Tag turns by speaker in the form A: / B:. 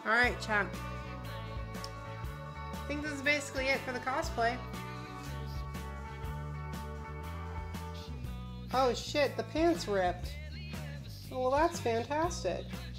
A: Alright, chat. I think this is basically it for the cosplay. Oh shit, the pants ripped. Well, that's fantastic.